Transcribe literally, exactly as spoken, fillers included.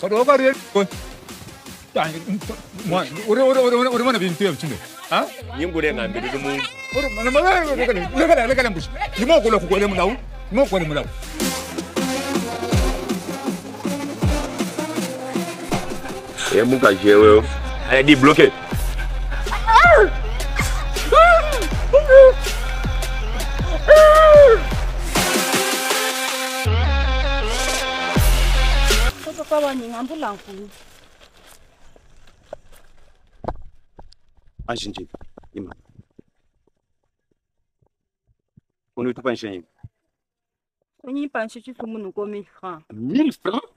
Kado kado ko. Moi, ore ore ore ore mana bintu ya mchinde. Ha? Nyingure ngambe dumu. Ore mana mana lekala lekala mbushi. Limo ko lo ko le mulawu. Limo ko le mulawu. E muka jewe. Aya di bloqué. Kwa ni ngambula nkulu. Anjinji, ima. On ne peut pas enchaîner. On y pense tu tout mon comme francs. mille francs?